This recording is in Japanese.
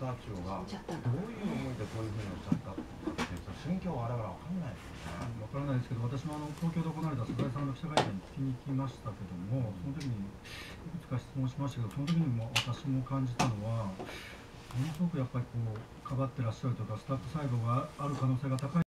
ター長がどういう思いでこういうふうにおっしゃったかっていう心境は我々は分かんないですよね。 分からないですけど、私も東京で行われた菅井さんの記者会見に聞きに行きましたけども、その時にいくつか質問しましたけど、その時にも私も感じたのは、ものすごくやっぱりこうかばってらっしゃるとか、スタッフサイドがある可能性が高い。